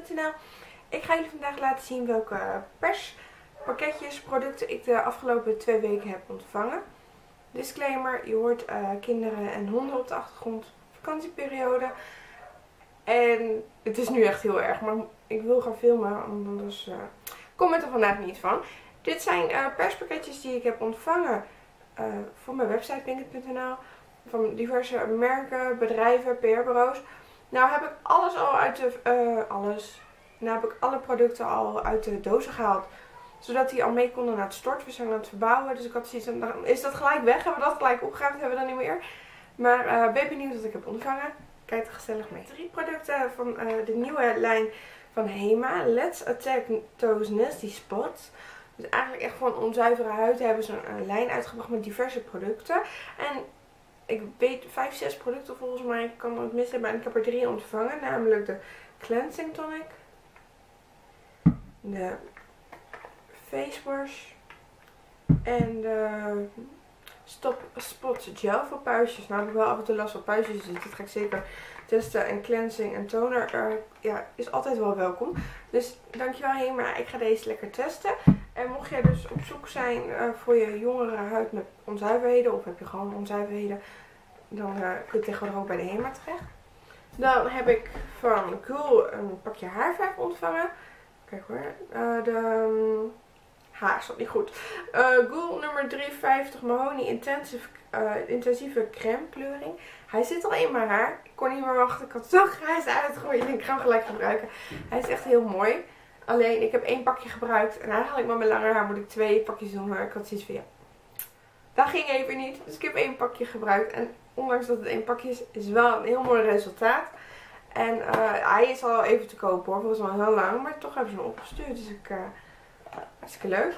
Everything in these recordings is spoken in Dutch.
perspakketjes.nl. Ik ga jullie vandaag laten zien welke perspakketjes, producten ik de afgelopen 2 weken heb ontvangen. Disclaimer, je hoort kinderen en honden op de achtergrond, vakantieperiode. En het is nu echt heel erg, maar ik wil gaan filmen, anders komt het er vandaag niet van. Dit zijn perspakketjes die ik heb ontvangen voor mijn website Blinkit.nl. Van diverse merken, bedrijven, PR-bureaus. Nou heb ik alles al uit de... Nou heb ik alle producten al uit de dozen gehaald. Zodat die al mee konden naar het stort. We zijn aan het verbouwen. Dus ik had zoiets van, dan is dat gelijk weg. Hebben we dat gelijk opgeruimd? Hebben we dan niet meer. Maar ben benieuwd wat ik heb ontvangen. Kijk er gezellig mee. 3 producten van de nieuwe lijn van Hema. Let's Attack Those Nasty Spots. Dus eigenlijk echt gewoon onzuivere huid hebben ze een lijn uitgebracht met diverse producten. En ik weet 5, 6 producten volgens mij. Ik kan het mis hebben. En ik heb er 3 ontvangen. Namelijk de Cleansing Tonic. De Face Wash. En de Stop Spot Gel voor puistjes. Nou heb ik wel af en toe last van puistjes. Dus dat ga ik zeker testen. En cleansing en toner is altijd wel welkom. Dus dankjewel Hema. Ik ga deze lekker testen. En mocht jij dus op zoek zijn voor je jongere huid met onzuiverheden. Of heb je gewoon onzuiverheden. Dan kun je tegenwoordig ook bij de Hema terecht. Dan heb ik van Ghoul een pakje haarverf ontvangen. Kijk hoor. Haar zat niet goed. Ghoul nummer 350 Mahoney intensieve crème kleuring. Hij zit al in mijn haar. Ik kon niet meer wachten. Ik had zo grijs uitgegooid. En ik ga hem gelijk gebruiken. Hij is echt heel mooi. Alleen ik heb 1 pakje gebruikt. En eigenlijk met mijn lange haar moet ik 2 pakjes doen. Maar ik had zoiets van ja. Dat ging even niet. Dus ik heb 1 pakje gebruikt. En ondanks dat het 1 pakje is wel een heel mooi resultaat. En hij is al even te koop hoor. Volgens mij heel lang. Maar toch hebben ze hem opgestuurd. Dus hartstikke leuk.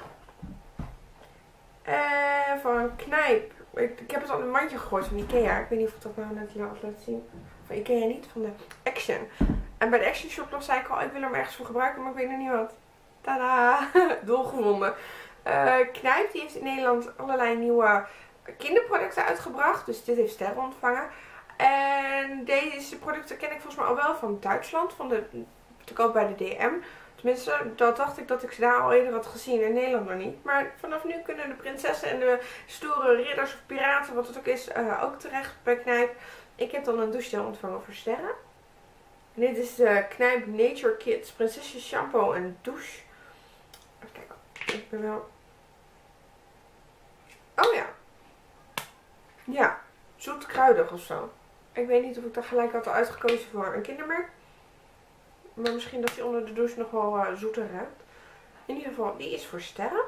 Van Knijp. Ik heb het al in een mandje gegooid van Ikea. Ik weet niet of ik dat nou net hier laat zien. Van Ikea niet. Van de Action. En bij de Action Shop nog zei ik al. Ik wil hem ergens voor gebruiken. Maar ik weet nog niet wat. Tada. Dolgevonden. Knijp die heeft in Nederland allerlei nieuwe kinderproducten uitgebracht. Dus dit heeft sterren ontvangen. En deze producten ken ik volgens mij al wel van Duitsland. Te koop bij de DM. Tenminste, dat dacht ik dat ik ze daar al eerder had gezien. In Nederland nog niet. Maar vanaf nu kunnen de prinsessen en de stoere ridders of piraten, wat het ook is, ook terecht bij Knijp. Ik heb dan een douchegel ontvangen voor sterren. En dit is de Knijp Nature Kids Prinsesjes Shampoo en Douche. Even kijken. Ik ben wel... Oh ja. Ja. Zoet kruidig of zo. Ik weet niet of ik daar gelijk had uitgekozen voor een kindermerk. Maar misschien dat hij onder de douche nog wel zoeter ruikt. In ieder geval, die is voor sterren.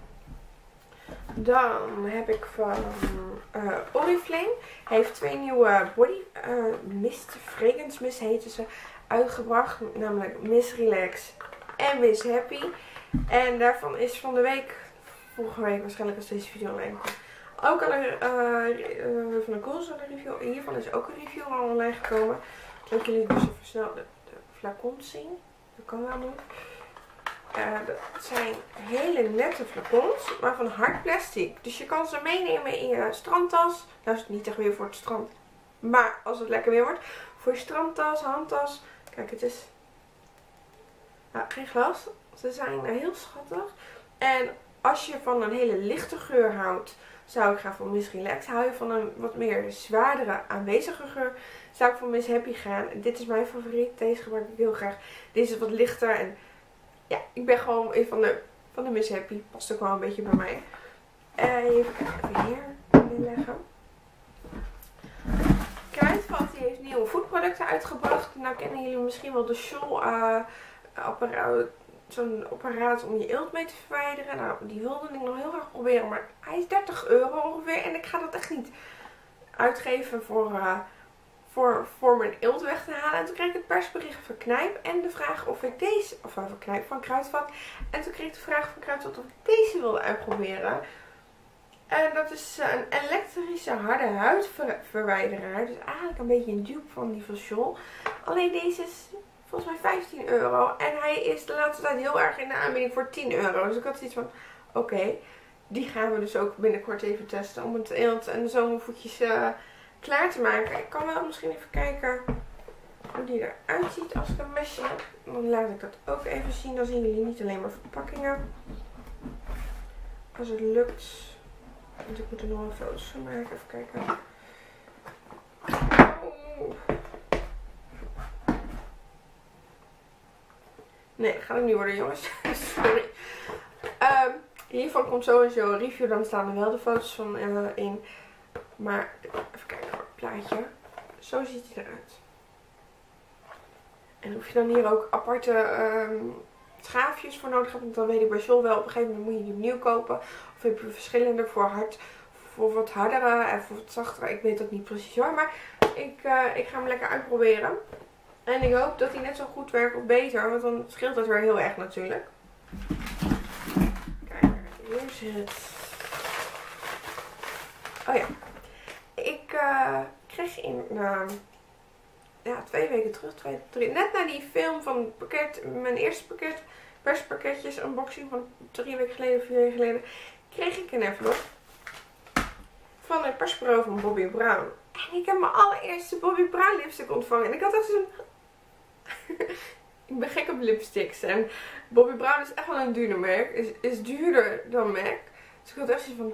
Dan heb ik van Oriflame. Hij heeft 2 nieuwe body mist, fragrance mist heten ze, uitgebracht. Namelijk Miss Relax en Miss Happy. En daarvan is van de week, vorige week waarschijnlijk als deze video online komt, ook al van de Ghoul een review. Hiervan is ook een review al online gekomen. Dat jullie dus even snel de flacons zien. Dat kan wel niet. Dat zijn hele nette flacons, maar van hard plastic. Dus je kan ze meenemen in je strandtas. Nou is het niet echt weer voor het strand. Maar als het lekker weer wordt. Voor je strandtas, handtas. Kijk, het is geen glas. Ze zijn heel schattig. En als je van een hele lichte geur houdt, zou ik gaan voor Miss Relax. Hou je van een wat meer zwaardere aanwezige geur, zou ik voor Miss Happy gaan. Dit is mijn favoriet. Deze gebruik ik heel graag. Deze is wat lichter. En ja, ik ben gewoon een van de Miss Happy. Past ook wel een beetje bij mij. Even kijken, even hier neerleggen. Kruidvat die heeft nieuwe voedproducten uitgebracht. Nou kennen jullie misschien wel de Scholl apparaat. Zo'n apparaat om je eelt mee te verwijderen. Nou, die wilde ik nog heel graag proberen. Maar hij is €30 ongeveer. En ik ga dat echt niet uitgeven voor mijn eelt weg te halen. En toen kreeg ik het persbericht van Knijp. En de vraag of ik deze... Of van Knijp, van Kruidvat. En toen kreeg ik de vraag van Kruidvat of ik deze wilde uitproberen. En dat is een elektrische harde huidverwijderaar. Dus eigenlijk een beetje een dupe van die van Scholl. Alleen deze is volgens mij €15. En hij is de laatste tijd heel erg in de aanbieding voor €10. Dus ik had zoiets van, oké, die gaan we dus ook binnenkort even testen. Om het eelt en de zomervoetjes klaar te maken. Ik kan wel misschien even kijken hoe die eruit ziet als ik een mesje heb. Dan laat ik dat ook even zien. Dan zien jullie niet alleen maar verpakkingen. Als het lukt. Want ik moet er nog een foto's van maken. Even kijken. Oh. Nee, dat gaat het niet worden, jongens. Sorry. Hiervan komt sowieso een review. Dan staan er wel de foto's van in. Maar even kijken voor het plaatje. Zo ziet hij eruit. En hoef je dan hier ook aparte schaafjes voor nodig hebt. Want dan weet ik bij Sol wel, op een gegeven moment moet je die opnieuw kopen. Of heb je verschillende voor wat hardere en voor wat zachtere. Ik weet dat niet precies hoor. Maar ik ga hem lekker uitproberen. En ik hoop dat hij net zo goed werkt of beter. Want dan scheelt dat weer heel erg natuurlijk. Kijk, hier zit. Oh ja. Ik kreeg in 2 weken terug, 3, net na die film van het pakket, mijn eerste pakket, perspakketjes, unboxing van 3 weken geleden, 4 weken geleden, kreeg ik een envelop van het persbureau van Bobbi Brown. En ik heb mijn allereerste Bobbi Brown lipstick ontvangen. En ik had echt zo'n... Ik ben gek op lipsticks. En Bobbi Brown is echt wel een duurder merk. Is duurder dan MAC. Dus ik had echt zoiets van...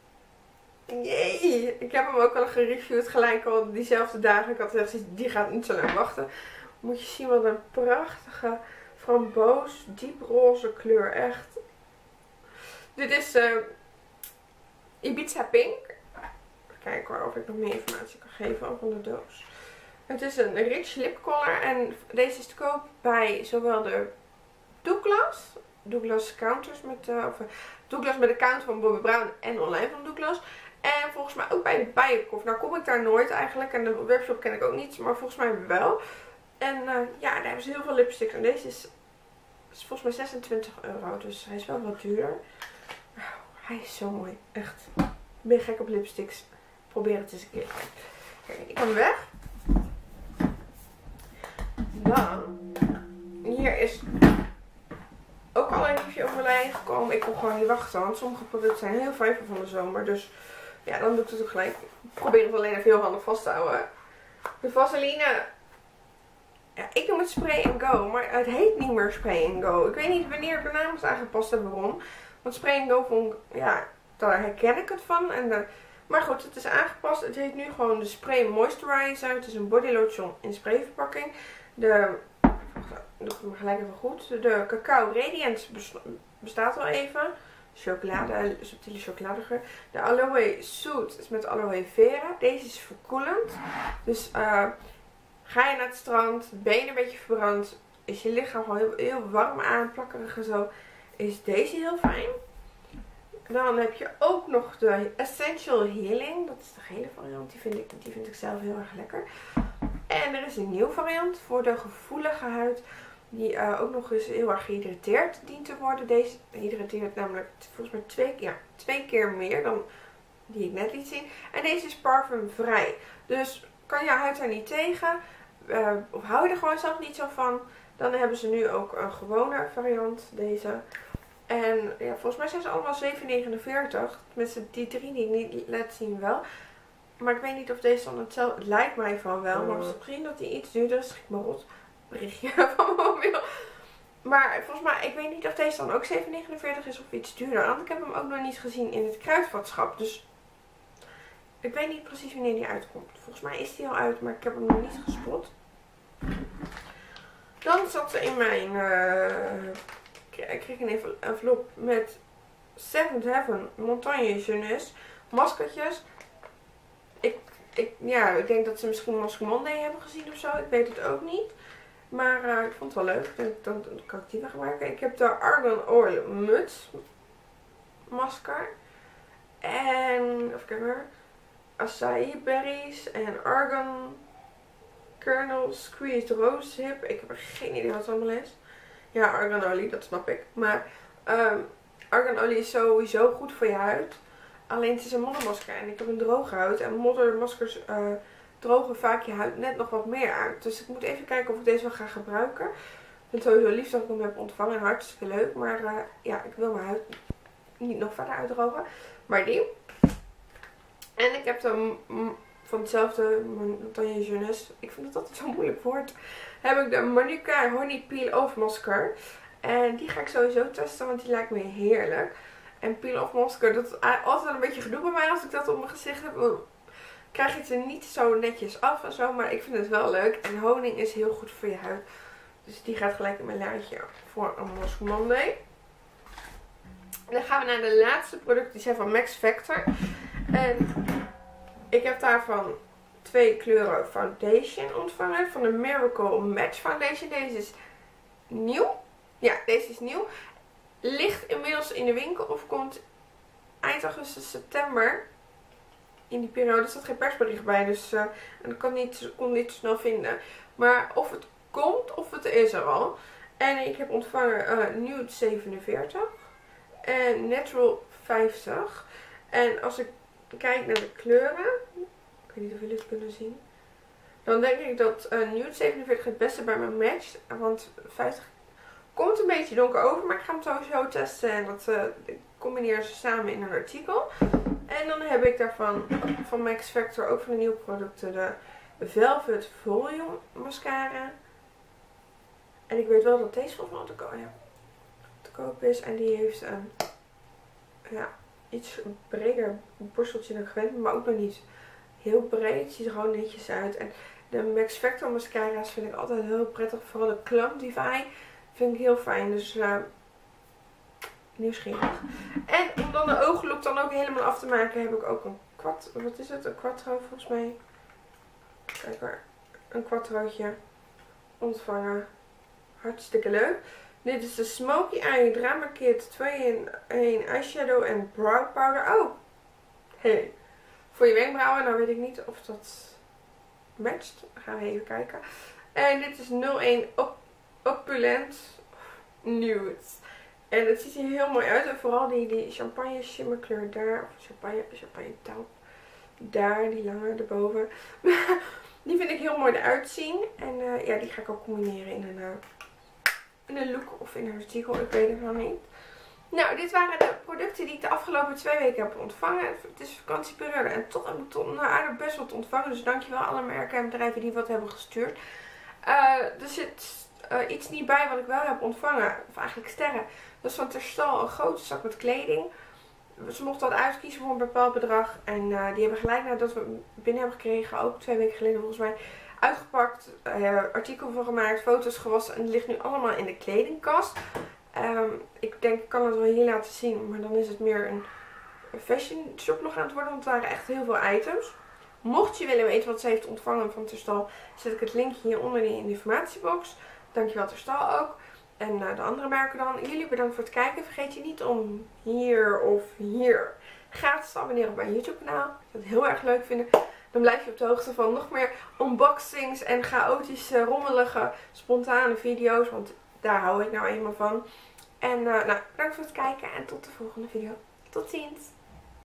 Jee. Ik heb hem ook al gereviewd gelijk al diezelfde dagen. Ik had gezegd, die gaat niet zo lang wachten. Moet je zien wat een prachtige framboos dieproze kleur. Echt. Dit is Ibiza Pink. Even kijken of ik nog meer informatie kan geven over de doos. Het is een rich lip color. En deze is te koop bij zowel de Douglas counters met Douglas met de counter van Bobbi Brown en online van Douglas. En volgens mij ook bij de Bijenkorf. Nou kom ik daar nooit eigenlijk. En de webshop ken ik ook niet. Maar volgens mij wel. En ja, daar hebben ze heel veel lipsticks. En deze is volgens mij 26 euro. Dus hij is wel wat duurder. Oh, hij is zo mooi. Echt. Ik ben gek op lipsticks. Probeer het eens een keer. Kijk, ik heb hem weg. Dan. Hier is ook al een review over mijn lijn gekomen. Ik kon gewoon niet wachten. Want sommige producten zijn heel fijn voor van de zomer. Dus ja, dan doe ik het ook gelijk. Ik probeer het alleen even heel handig vast te houden. De Vaseline. Ja, ik noem het Spray and Go. Maar het heet niet meer Spray and Go. Ik weet niet wanneer de naam is aangepast en waarom. Want Spray and Go vond ik, ja, daar herken ik het van. Maar goed, het is aangepast. Het heet nu gewoon de Spray Moisturizer. Het is een body lotion in sprayverpakking. Doe ik hem gelijk even goed. De Cacao Radiance bestaat al even. Chocolade, subtiele chocoladegeur. De Aloe Soot is met aloe vera. Deze is verkoelend. Dus ga je naar het strand, ben je een beetje verbrand, is je lichaam gewoon heel warm aan, plakkerig en zo, is deze heel fijn. Dan heb je ook nog de Essential Healing. Dat is de gele variant. Die vind ik zelf heel erg lekker. En er is een nieuwe variant voor de gevoelige huid. Die ook nog eens heel erg gehydrateerd dient te worden. Deze hydrateert namelijk volgens mij 2 keer meer dan die ik net liet zien. En deze is parfumvrij. Dus kan je huid er niet tegen. Of hou je er gewoon zelf niet zo van. Dan hebben ze nu ook een gewone variant. Deze. En ja, volgens mij zijn ze allemaal 7,49. Tenminste die 3 die ik niet laat zien wel. Maar ik weet niet of deze dan hetzelfde... Het lijkt mij van wel. Maar misschien dat die iets duurder is. Schrik me rot. Berichtje van mijn mobiel. Maar volgens mij, ik weet niet of deze dan ook 7,49 is of iets duurder. Want ik heb hem ook nog niet gezien in het kruidvatschap. Dus ik weet niet precies wanneer die uitkomt. Volgens mij is die al uit, maar ik heb hem nog niet gespot. Dan zat er in mijn... ik kreeg een envelop met Seventh Heaven Montagne Jeunesse maskertjes. Ik denk dat ze misschien Mask Monday hebben gezien of zo. Ik weet het ook niet. Maar ik vond het wel leuk. Dan kan ik die wel gebruiken. Ik heb de Argan Oil Muts masker. En even kijken. Acai berries en Argan Kernel Squeezed Rose Hip. Ik heb er geen idee wat het allemaal is. Ja, arganolie, dat snap ik. Maar arganolie is sowieso goed voor je huid. Alleen het is een moddermasker en ik heb een droge huid. En moddermaskers drogen vaak je huid net nog wat meer uit. Dus ik moet even kijken of ik deze wel ga gebruiken. Ik vind het sowieso lief dat ik hem heb ontvangen. Hartstikke leuk. Maar ja, ik wil mijn huid niet nog verder uitdrogen. Maar die. En ik heb de van hetzelfde Montagne Jeunesse. Ik vind het altijd zo'n moeilijk woord. Heb ik de Manuka Honey Peel Off Masker. En die ga ik sowieso testen, want die lijkt me heerlijk. En Peel Off Masker, dat is altijd een beetje gedoe bij mij als ik dat op mijn gezicht heb. Krijg je het er niet zo netjes af en zo, maar ik vind het wel leuk. En honing is heel goed voor je huid. Dus die gaat gelijk in mijn lijntje voor een Mask Monday. En dan gaan we naar de laatste producten. Die zijn van Max Factor. En ik heb daarvan 2 kleuren foundation ontvangen. Van de Miracle Match Foundation. Deze is nieuw. Ja, deze is nieuw. Ligt inmiddels in de winkel of komt eind augustus, september. In die periode staat geen persbericht bij. Dus en ik kon niet zo snel vinden. Maar of het komt of het is er al. En ik heb ontvangen Nude 47. En Natural 50. En als ik kijk naar de kleuren. Ik weet niet of jullie het kunnen zien. Dan denk ik dat Nude 47 het beste bij me matcht. Want 50 komt een beetje donker over. Maar ik ga hem sowieso testen. En dat combineren ze samen in een artikel. En dan heb ik daarvan van Max Factor ook van de nieuwe producten de Velvet Volume Mascara. En ik weet wel dat deze volgens mij te koop is. En die heeft een iets breder borsteltje dan gewend. Maar ook nog niet heel breed. Het ziet er gewoon netjes uit. En de Max Factor mascara's vind ik altijd heel prettig. Vooral de Clump Divide vind ik heel fijn. Dus nieuwsgierig. En om dan de ooglook dan ook helemaal af te maken heb ik ook een wat is het? Een quattro volgens mij. Kijk maar. Een quattrootje ontvangen. Hartstikke leuk. Dit is de Smoky Eye Drama Kit 2-in-1 Eyeshadow en Brow Powder. Oh! Hey. Voor je wenkbrauwen. Nou weet ik niet of dat matcht. Dan gaan we even kijken. En dit is 01 Opulent Nude. En het ziet er heel mooi uit. En vooral die champagne shimmerkleur daar. Of champagne taupe. Daar, die lange erboven. Die vind ik heel mooi eruit zien. En ja, die ga ik ook combineren in een look of in een artikel. Ik weet het nog niet. Nou, dit waren de producten die ik de afgelopen 2 weken heb ontvangen. Het is vakantieperiode en toch heb ik aardig best wat ontvangen. Dus dankjewel alle merken en bedrijven die wat hebben gestuurd. Er zit iets niet bij wat ik wel heb ontvangen. Of eigenlijk sterren. Dat is van Terstal een grote zak met kleding. Ze mochten wat uitkiezen voor een bepaald bedrag. En die hebben gelijk nadat we binnen hebben gekregen, ook 2 weken geleden volgens mij, uitgepakt. Artikel van gemaakt, foto's gewassen. En het ligt nu allemaal in de kledingkast. Ik denk ik kan het wel hier laten zien. Maar dan is het meer een fashion shop nog aan het worden. Want het waren echt heel veel items. Mocht je willen weten wat ze heeft ontvangen van Terstal, zet ik het linkje hieronder in de informatiebox. Dankjewel Terstal ook. En de andere merken dan. Jullie bedankt voor het kijken. Vergeet je niet om hier of hier gratis te abonneren op mijn YouTube kanaal. Als je het heel erg leuk vindt, dan blijf je op de hoogte van nog meer unboxings en chaotische, rommelige, spontane video's. Want daar hou ik nou eenmaal van. En nou, bedankt voor het kijken en tot de volgende video. Tot ziens!